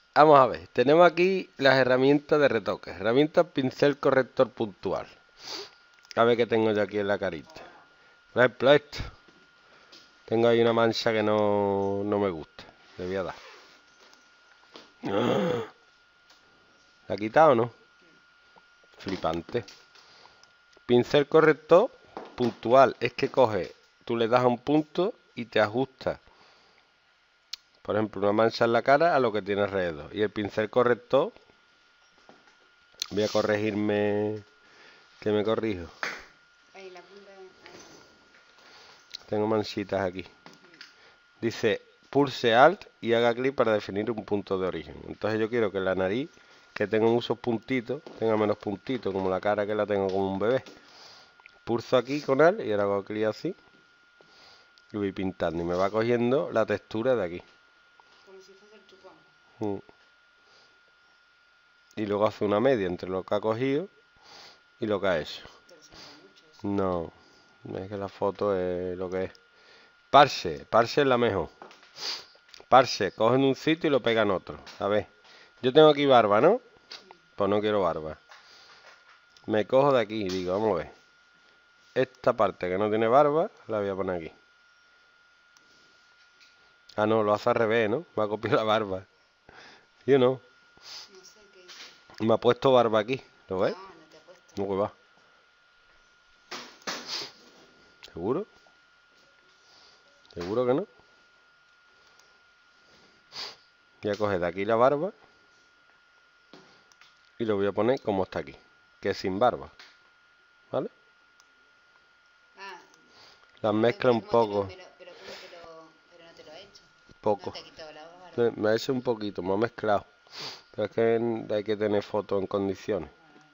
Vamos a ver, tenemos aquí las herramientas de retoque. Herramienta pincel corrector puntual. A ver qué tengo yo aquí en la carita. Por ejemplo, esto. Tengo ahí una mancha que no me gusta. Le voy a dar. ¿La ha quitado o no? Flipante. Pincel corrector puntual. Es que coge, tú le das a un punto y te ajusta. Por ejemplo, una mancha en la cara a lo que tiene alrededor. Y el pincel corrector, voy a corregirme, que me corrijo. Ahí la punta, ahí. Tengo manchitas aquí. Dice, pulse Alt y haga clic para definir un punto de origen. Entonces yo quiero que la nariz, que tenga muchos puntitos, tenga menos puntitos, como la cara que la tengo como un bebé. Pulso aquí con Alt y ahora hago clic así. Y voy pintando y me va cogiendo la textura de aquí. Como si fuese el chupón. Y luego hace una media entre lo que ha cogido y lo que ha hecho. Pero se nota mucho eso. No, es que la foto es lo que es. Parse es la mejor. Parse, cogen un sitio y lo pegan otro. A ver, yo tengo aquí barba, ¿no? Pues no quiero barba. Me cojo de aquí y digo, vamos a ver. Esta parte que no tiene barba, la voy a poner aquí. Ah, no, lo hace al revés, ¿no? Me ha copiado la barba. ¿Sí o no? No sé qué hice. Me ha puesto barba aquí. ¿Lo ves? No, no te ha puesto. No, que va. ¿Seguro? ¿Seguro que no? Voy a coger de aquí la barba y lo voy a poner como está aquí, que es sin barba. ¿Vale? Ah, Las mezcla un poco. pero ¿cómo te lo, pero no te lo ha hecho? No Poco. te ha quitado la barba. Me ha hecho un poquito, me ha mezclado. Pero es que hay que tener foto en condiciones.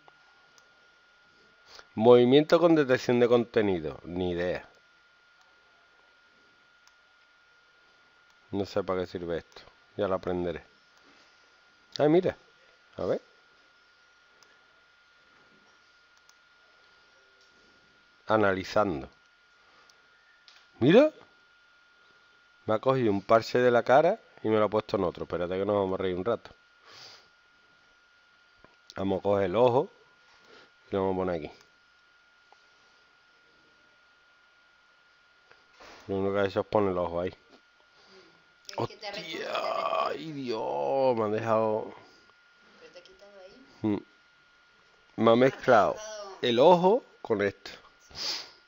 Movimiento con detección de contenido. Ni idea. No sé para qué sirve esto. Ya lo aprenderé. Ay, mira. A ver. Analizando. Mira. Me ha cogido un parche de la cara y me lo ha puesto en otro. Espérate que nos vamos a reír un rato. Vamos a coger el ojo y lo vamos a poner aquí. Lo único que ha hecho es poner el ojo ahí. Es que te ¡Hostia! recorta. ¡Ay, Dios! Me ha dejado... Pero te ha quitado ahí. Me ha Te ha mezclado dejado. el ojo con esto. Sí.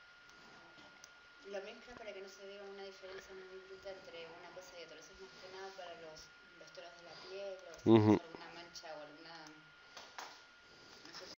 Lo mezclas para que no se vea una diferencia muy bruta entre una cosa y otra. Eso es más que nada para los tonos de la piel, los